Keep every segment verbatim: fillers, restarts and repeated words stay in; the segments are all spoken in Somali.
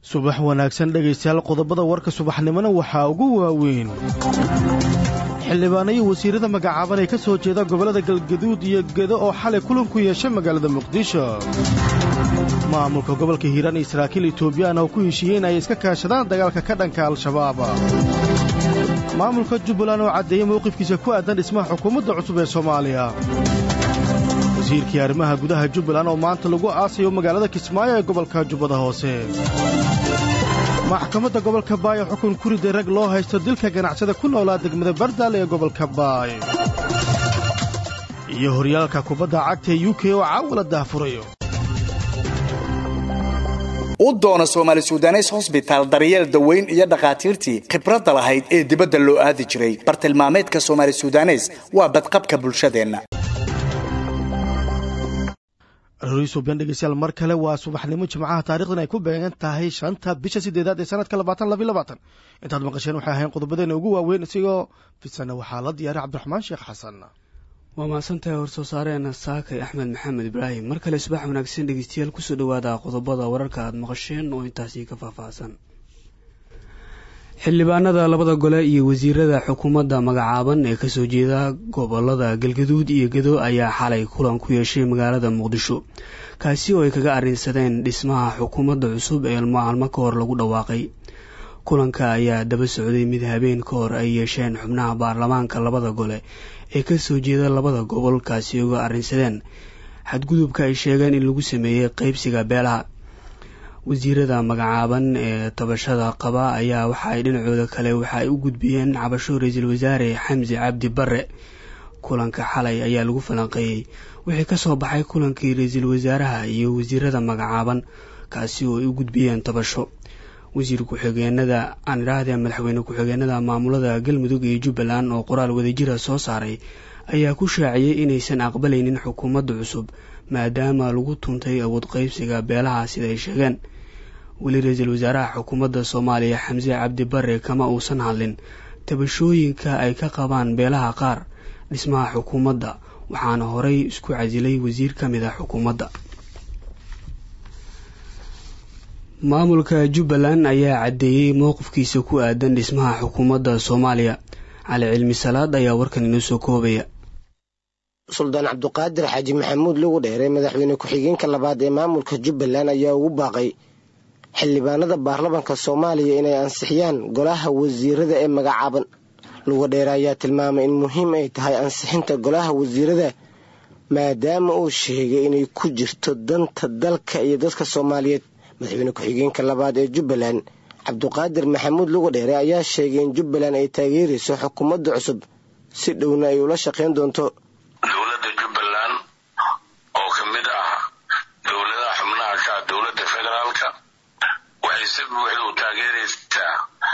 subax wanaagsan dhageystayaal qodobada warka subaxnimona waxaa ugu waaweyn xildhibaanada wasiirada magacaaban ee ka soo jeeda gobolada Galgaduud iyo Gedo oo xalay kulan ku yeeshay magaalada Muqdisho maamulka gobolka Hiiraan iyo Saraakiil Itoobiyaan oo ku heshiiyeen ay iska kaashadaan dagaalka ka dhanka al-shabaab maamulka Jubbaland oo cadeeyay mowqifkiisa ku aadan dhismaha xukuumadda cusub ee Soomaaliya wasiirkii arrimaha gudaha Jubbaland oo maanta lagu aasayo magaalada Kismaayo ee gobolka Jubbada Hoose maxkamadda gobolka Baay xukun ku riday rag loo haysto dilka ganacsada ku noolaa degmada Bardaale ee gobolka Baay iyo horyaalka kubadda cagta U K oo caawila daafurayo u doona Soomaali Suudaneys Hospital daryeel daweyn iyo dhaqaatiirtii khibrada lahayd ee dibadda loo aadi jiray bartilmaameedka Soomaali Suudaneys waa badqabka bulshadeena raiisul bandhigisaal mar kale waa subaxnimo jimcaha taariikhdan ay ku beegan tahay shanta bisha sideedaad ee sanadka labaatan laba iyo labaatan intaad maqasheen waxay ahayn qodobadeena ugu waaweyn isigoo fidsana waxaa la diyaaray Cabdiraxmaan Sheekh Xasan waa maasantahay hor soo saareena saakay Axmed Maxamed Ibraahim mar kale subax wanaagsan dhageystayaal ku soo dhawaada qodobada wararka aad maqasheen oo intaasi ka faahfaahsan xildhibaanada labada gole iyo wasiirada xukuumadda magacaaban ee ka soo jeeda gobolada Galgaduud iyo Gedo ayaa xalay kulan ku yeeshay magaalada Muqdisho kaasi oo ay kaga arrinsadeen dhismaha xukuumadda cusub ee maalmo ka hor lagu dhawaaqay kulanka ayaa daba socday mid habeen ka hor ay yeesheen xubnaha baarlamaanka labada gole ee ka soo jeeda labada gobol kaasi oo uga arrinsadeen xadgudubka ay sheegeen in lagu sameeyay qaybsiga beelaha wasiirada magacaaban ee tabashada qaba ayaa waxa ay dhinacooda kale waxa ay u gudbiyeen cabasho ra'iisul wasaare Xamse Cabdi Barre kulanka xalay ayaa lagu falanqeeyay wixii ka soo baxay kulankii ra'iisul wasaaraha iyo wasiirada magacaaban kaasi oo ay u gudbiyeen tabasho wasiir ku-xigeenada aan raadin madaxweyne ku-xigeenada maamulada Galmudug iyo Jubbaland oo qoraal wadajir ah soo saaray ayaa ku shaaciyay inaysan aqbalaynin xukuumadda cusub maadaama lagu tuntay awood qaybsiga beelaha sida ay sheegeen wali ra'iisul wasaaraha xukuumadda Soomaaliya Xamse Cabdi Barre kama uusan hadlin tabashooyinka ay ka qabaan beelaha qaar dhismaha xukuumadda waxaana horay isku casilay wasiir ka mid ah xukuumadda maamulka Jubbaland ayaa cadeeyay mowqifkiisa ku aadan dhismaha xukuumadda Soomaaliya Cali Cilmi Salaad ayaa warkan inoo soo koobaya Suldaan Cabduqaadir Xaaji Maxamuud lagu dheeray madaxweyne ku-xigeenka labaad ee maamulka Jubbaland ayaa ugu baaqay xildhibaanada baarlamaanka Soomaaliya inay ansixiyaan golaha wasiirada ee magacaaban lagu dheeray ayaa tilmaamay in muhiim ay tahay ansixinta golaha wasiirada maadaama uu sheegay inay ku jirto danta dalka iyo dadka Soomaaliyeed madaxweyne ku-xigeenka labaad ee Jubbaland Cabduqaadir Maxamuud lagu dheeray ayaa sheegay in Jubbaland ay taageerayso xukuumadda cusub si dhowna ay ula shaqeyn doonto dowladda Jubbaland oo kamid ah dowladaha xubnaha ka dowladda federaalka waxay si buuxda u taageeraysaa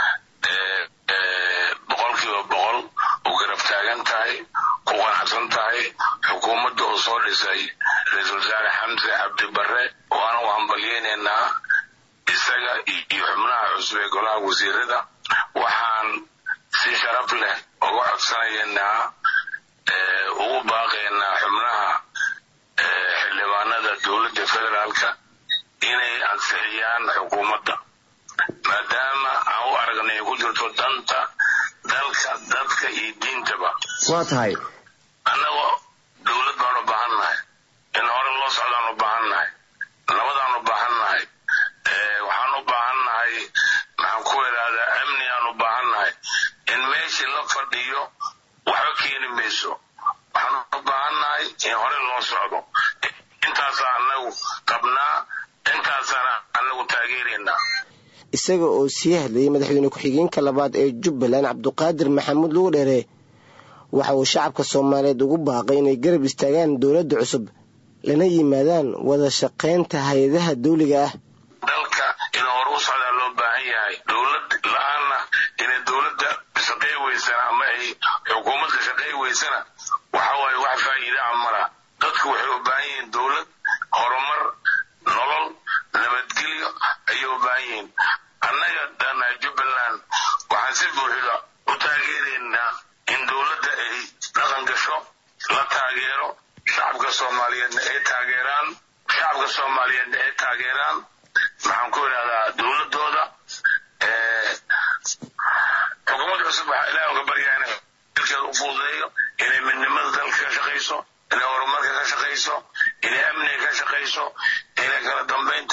boqolkiiba boqol u garab taagan tahay ku qanacsan tahay xukuumadda oo soo dhisay ra'iisul wasaare Xamse Cabdi Barre waana u hambalyeynaa isaga iyo xubnaha cusub ee golaha wasiirada waxaan si sharaf leh ugu codsanaynaa ugu baaqaynaa xubnaha xildhibaanada dowladda federaalka inay ansixiyaan xukuumadda maadaama aan u aragnay ku jirto danta dalka dadka iyo diintaba waa tahay annaga dowlad baan u baahannahay in hore loo socdaan u baahannahay nabadaan u baahannahay waxaan u baahannahay maxaan ku idhaahdaa amni aan u baahannahay in meeshii la fadhiyo waxba keeni mayso waxaan u baahannahay in hore loo socdo intaasaa annagu qabnaa intaasaana annagu taageeraynaa isaga oo sii hadlayay madaxweyne ku-xigeenka labaad ee Jubbaland Cabduqaadir Maxamuud lagu dheeray waxa uu shacabka Soomaaliyeed ugu baaqay inay garab istaagaan dowladda cusub lana yimaadaan wada shaqeynta hay'adaha dawliga ah dalka in hore u socdaa loo baahan yahay dowlad la'aana inay dowladda shaqeey weysana ama ay xukuumadda shaqeey weysana waxa waaye wax faa'iido ah mala dadku waxay u baahan yihiin dowlad horumar nolol nabadgelyo ayay u baahan yihiin annaga dana Jubbaland waxaan si buuxda u taageeraynaa in dowladda ay dhaqan gasho la taageero shacabka Soomaaliyeed ay taageeraan shacabka Soomaaliyeed ay taageeraan maxaan ku idhahdaa dowladooda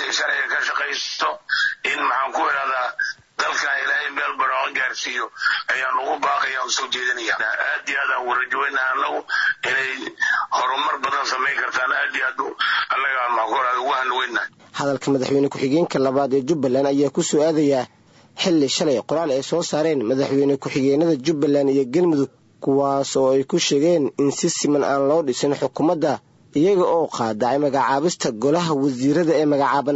inay sharciga ka shaqaysto in maxaan ku idhahdaa dalkan ilaahay meel barooqa gaarsiiyo ayaan ugu baaqaya u soo jeedinaya aad iyo aad aan warajooynaha annagu inay horumar badan samayn kartaan aad iyo aad annaga aan maxaan ku idhahdaa ugu hanweynahay hadalka madaxweyne ku-xigeenka labaad ee Jubbaland ayaa ku soo aadaya xilli shalay qoraal ay soo saareen madaxweyne ku-xigeenada Jubbaland iyo Galmudug kuwaas oo ay ku sheegeen in si siman aan loo dhisin xukuumadda iyaga oo qaadacay magacaabista golaha wasiirada ee magacaaban.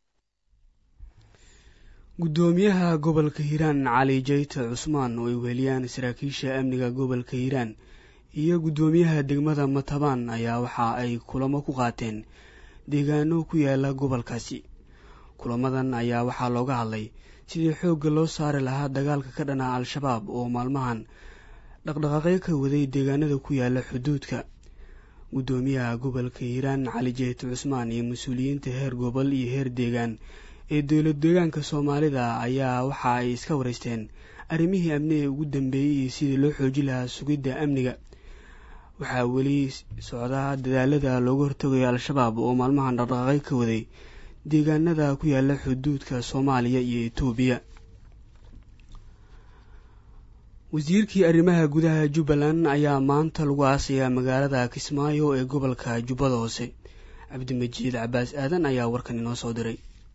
gudoomiyaha gobolka Hiiraan Cali Jeyte Cusmaan oo ay weheliyaan saraakiisha amniga gobolka Hiiraan iyo gudoomiyaha degmada Matabaan ayaa waxa ay kulamo ku qaateen deegaano ku yaala gobolkaasi. kulamadan ayaa waxaa looga hadlay sidii xoogga loo saari lahaa dagaalka ka dhana al-shabaab oo maalmahan dhaqdhaqaaqyo ka waday deegaanada ku yaala xuduudka. gudoomiyaha gobolka Hiiraan Cali Jeyte Cusmaan iyo mas'uuliyiinta heer gobol iyo heer deegaan ee dowlad deegaanka Soomaalida ayaa waxa ay iska wareysteen arrimihii amniga ugu dambeeyay iyo sidii loo xoojin lahaa sugidda amniga. waxaa weli socda dadaalada looga hortagayo al-shabaab oo maalmahan dhaqdhaqaaqyo ka waday deegaanada ku yaala xuduudka Soomaaliya iyo Itoobiya. wasiirkii arrimaha gudaha Jubbaland ayaa maanta lagu aasayaa magaalada Kismaayo ee gobolka Jubbada Hoose. Cabdimajiid Cabaas Aadan ayaa warkan inoo soo diray.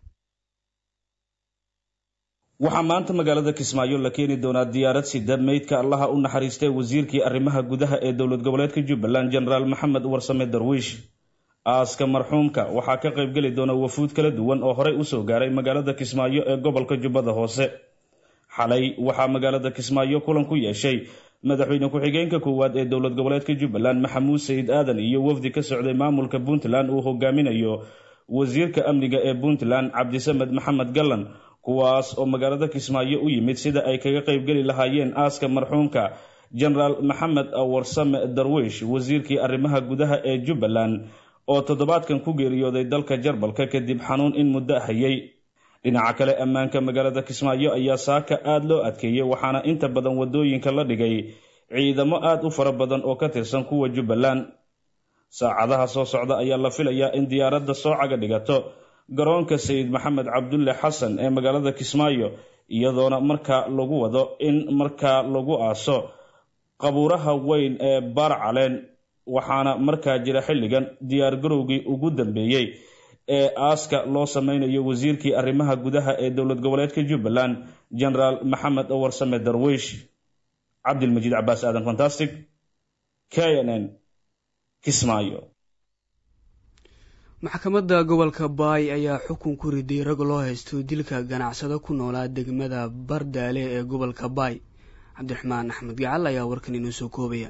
waxaa maanta magaalada Kismaayo la keeni doonaa diyaarad sida meydka allaha u naxariistay wasiirkii arrimaha gudaha ee dowlad goboleedka Jubbaland General Maxamed Warsame Darwiish. aaska marxuumka waxaa ka qayb gali doona wafuud kala duwan oo horey u soo gaaray magaalada Kismaayo ee gobolka Jubbada Hoose. xalay waxaa magaalada Kismaayo kulan ku yeeshay madaxweyne ku-xigeenka koowaad ee dowlad goboleedka Jubbaland Maxamuud Sayid Aadan iyo wafdi ka socday maamulka Puntland uu hogaaminayo wasiirka amniga ee Puntland Cabdisamed Maxamed Gallan, kuwaas oo magaalada Kismaayo u yimid sida ay kaga qayb gali lahaayeen aaska marxuumka General Maxamed Warsame Darwiish, wasiirkii arrimaha gudaha ee Jubbaland oo toddobaadkan ku geeriyooday dalka Jarbalka kadib xanuun in muddo hayay. dhinaca kale ammaanka magaalada Kismaayo ayaa saaka aad loo adkeeyay, waxaana inta badan wadooyinka la dhigay ciidamo aad u fara badan oo ka tirsan kuwa Jubbaland. saacadaha soo socda ayaa la filayaa in diyaaradda soo caga dhigato garoonka Sayid Maxamed Cabdulle Xasan ee magaalada Kismaayo, iyadoona markaa lagu wado in markaa lagu aaso qabuuraha weyn ee Baarcaleen. waxaana markaa jira xilligan diyaar garowgii ugu dambeeyay ee aaska loo sameynayo wasiirkii arrimaha gudaha ee dowlad goboleedka Jubbaland General Maxamed Warsame Darwiish. Cabdilmajiid Cabaas Aadan, Fantastic, K N N, Kismaayo. maxkamadda gobolka Baay ayaa xukun ku riday rag loo haysto dilka ganacsado ku noolaa degmada Bardaale ee gobolka Baay. Cabdiraxmaan Axmed Gacal ayaa warkan inoo soo koobaya.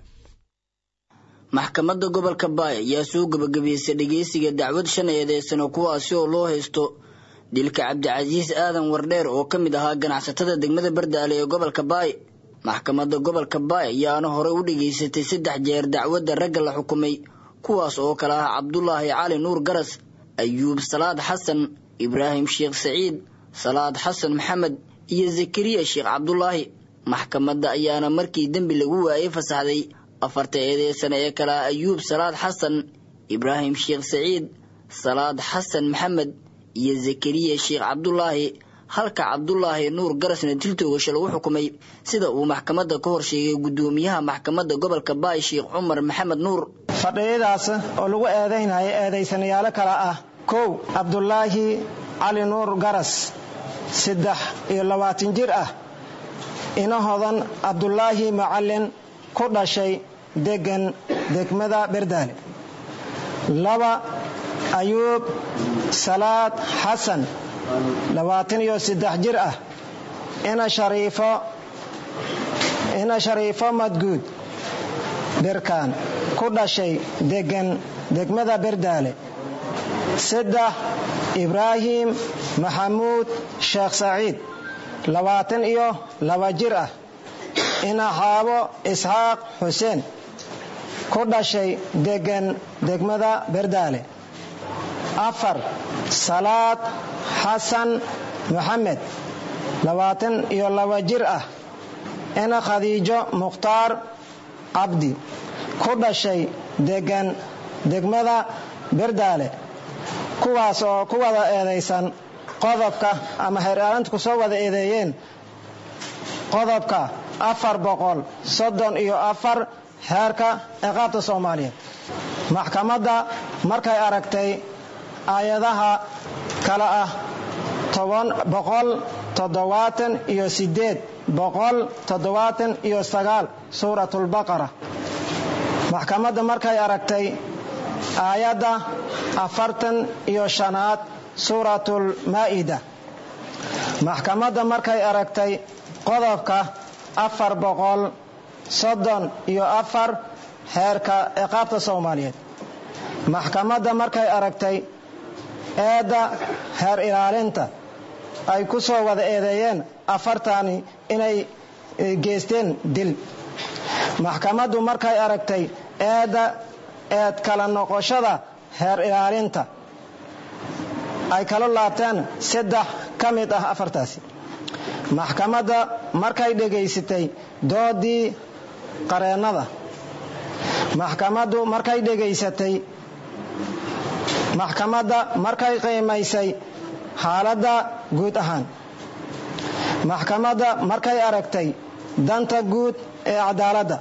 maxkamadda gobolka Baay ayaa soo gabagabeysay dhageysiga dacwad shan eedeysano kuwaasi oo loo haysto dilka Cabdicasiis Aadan Wardheer oo ka mid ahaa ganacsatada degmada Bardaale ee gobolka Baay. maxkamadda gobolka Baay ayaana hore u dhageysatay saddex jeer dacwadda ragga la xukumay, kuwaas oo kala ah Cabdullaahi Cali Nuur Garas, Ayuub Salaad Xasan, Ibraahim Sheekh Saciid, Salaad Xasan Maxamed iyo Zakariya Sheekh Cabdullaahi. maxkamadda ayaana markii dambi lagu waayay fasaxday afarta eedeysano ee kala ah Ayuub Salaad Xasan, Ibraahim Sheekh Saciid, Salaad Xasan Maxamed iyo Zakariya Sheekh Cabdullaahi, halka Cabdullaahi Nuur Garasna diltoogasho lagu xukumay sida uu maxkamadda ka hor sheegay gudoomiyaha maxkamadda gobolka Baay Sheekh Cumar Maxamed Nuur. fadhiyadaas oo lagu eedeynayo eedeysanayaal kala ah kow Cabdullaahi Cali Nuur Garas saddex iyo labaatan jir ah, ina hodan Cabdullaahi Macalin ku dhashay degan degmada Bardaale. laba Ayuub Salaad Xasan labaatan iyo saddex jir ah, ina Shariifo ina Shariifo Madguud Berkaan ku dhashay degan degmada Bardaale. saddex Ibraahim Maxamuud Sheekh Saciid labaatan iyo laba jir ah, ina Xaabo Isxaaq Xuseen ku dhashay degan degmada Bardaale. afar Salaad Xasan Maxamed labaatan iyo laba jir ah, ina Khadiijo Mukhtaar Cabdi ku dhashay degan degmada Bardaale. kuwaas oo ku wada eedaysan qodobka ama heer ilaalintu ku soo wada eedeeyeen qodobka afar boqol soddon iyo afar heerka ciqaabta soomaaliyeed. maxkamadda markay aragtay aayadaha kala ah boqol toddobaatan iyo sideed boqol toddobaatan iyo sagaal suuratulbaqara, maxkamadda markay aragtay aayadda afartan iyo shanaad suuratul maa'ida, maxkamadda markay aragtay qodobka afar boqol soddon iyo afar heerka ciqaabta soomaaliyeed, maxkamadda markay aragtay eedda heer ilaalinta ay ku soo wada eedeeyeen afartani inay geysteen dil, maxkamaddu markay aragtay eedda eed kala noqoshada heer ilaalinta ay kala laabteen saddex ka mid ah afartaasi, maxkamadda markay dhegaysatay doodii qareennada, maxkamaddu markay dhegaysatay maxkamadda markay qiimaysay xaaladda guud ahaan, maxkamadda markay aragtay danta guud ee cadaaladda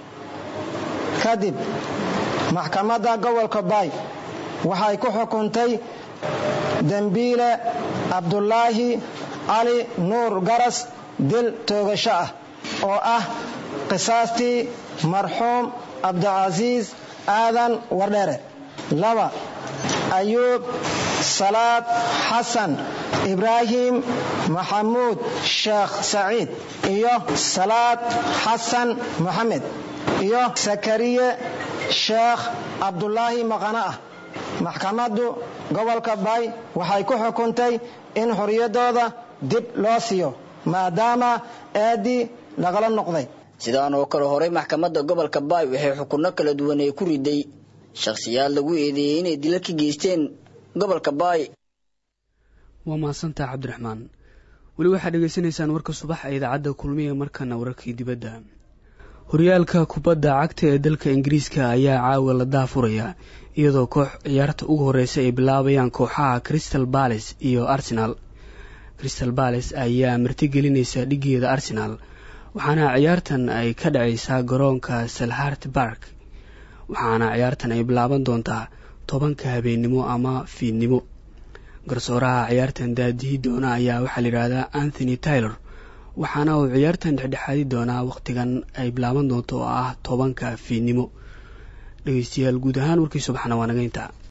kadib, maxkamadda gobolka baay waxay ku xukuntay dembiile cabdulaahi cali nuur garas dil toogasho ah oo ah qisaastii marxuum cabdicasiis aadan wardheere. laba ayuub salaad xasan ibraahim maxamuud sheekh saciid iyo salaad xasan moxamed iyo sakariye sheekh cabdulaahi maqana ah. maxkamaddu gobolka baay waxay ku xukuntay in xorriyaddooda dib loo siiyo maadaama eedii lagala noqday. sidaan oo kale horey maxkamadda gobolka baay waxay xukunno kala duwan ay ku riday shakhsiyaad lagu eedeeyey inay dila ka geysteen gobolka baay. waa mahadsantaha cabdiraxmaan. weli waxaad dhegaysanaysaan warka subax ee idaacadda kulmiye, markana wararkii dibadda. horyaalka kubadda cagta ee dalka ingiriiska ayaa caawa la daafuraya iyadoo koox ciyaarta ugu horeysa ay bilaabayaan kooxaha Crystal Palace iyo Arsenal. Crystal Palace ayaa martigelinaysa dhigeeda Arsenal, waxaana ciyaartan ay ka dhacaysaa garoonka Selhurst Park, waxaana ciyaartan ay bilaaban doontaa tobanka habeenimo ama fiidnimo. garsooraha ciyaartan daadihi doona ayaa waxaa la yidhaahdaa Anthony Taylor, waxaana uu ciyaartan dhexdhexaadi doonaa wakhtigan ay bilaaban doonto oo ah tobanka fiidnimo. dhegeystayaal, guud ahaan warkii subaxna waa naga intaa.